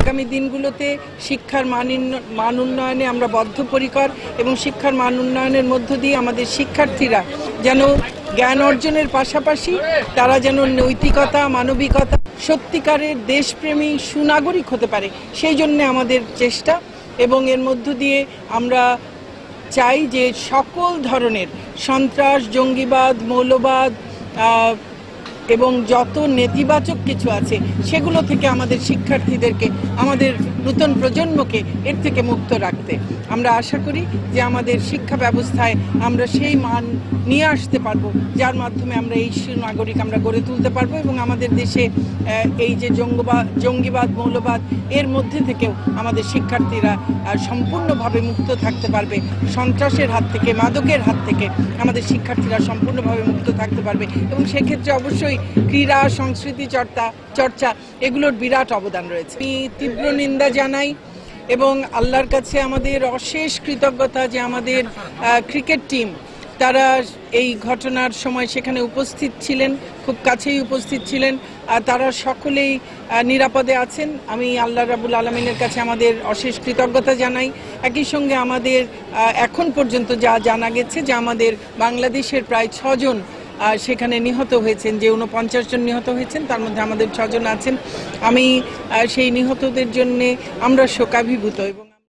আগামী দিনগুলোতে শিক্ষার মান উন্নয়নে আমরা বদ্ধপরিকর এবং শিক্ষার মান উন্নয়নের মধ্য দিয়ে আমাদের শিক্ষার্থীরা যেন জ্ঞান অর্জনের পাশাপাশি তারা যেন নৈতিকতা, মানবিকতা, সত্যিকারের দেশপ্রেমী সুনাগরিক হতে পারে, সেই জন্য আমাদের চেষ্টা। এবং এর মধ্য দিয়ে আমরা চাই যে সকল ধরনের সন্ত্রাস, জঙ্গিবাদ, মৌলবাদ এবং যত নেতিবাচক কিছু আছে সেগুলো থেকে আমাদের শিক্ষার্থীদেরকে, আমাদের নতুন প্রজন্মকে এর থেকে মুক্ত রাখতে আমরা আশা করি যে আমাদের শিক্ষা ব্যবস্থায় আমরা সেই মান নিয়ে আসতে পারবো যার মাধ্যমে আমরা এই সুনাগরিক আমরা গড়ে তুলতে পারবো এবং আমাদের দেশে এই যে জঙ্গিবাদ, মৌলবাদ এর মধ্যে থেকেও আমাদের শিক্ষার্থীরা সম্পূর্ণভাবে মুক্ত থাকতে পারবে। সন্ত্রাসের হাত থেকে, মাদকের হাত থেকে আমাদের শিক্ষার্থীরা সম্পূর্ণভাবে মুক্ত থাকতে পারবে এবং সেক্ষেত্রে অবশ্যই ক্রীড়া, সংস্কৃতি চর্চা এগুলোর বিরাট অবদান রয়েছে। আমি তীব্র নিন্দা জানাই এবং আল্লাহর কাছে আমাদের অশেষ কৃতজ্ঞতা যে আমাদের ক্রিকেট টিম তারা এই ঘটনার সময় সেখানে উপস্থিত ছিলেন, খুব কাছেই উপস্থিত ছিলেন, আর তারা সকলেই নিরাপদে আছেন। আমি আল্লাহ রাব্বুল আলামিনের কাছে আমাদের অশেষ কৃতজ্ঞতা জানাই। একই সঙ্গে আমাদের এখন পর্যন্ত যা জানা গেছে যে আমাদের বাংলাদেশের প্রায় 6 জন সেখানে নিহত হয়েছেন, যে 49 জন নিহত হয়েছেন তার মধ্যে আমাদের 6 জন আছেন। আমি সেই নিহতদের জন্য আমরা শোকাভিভূত এবং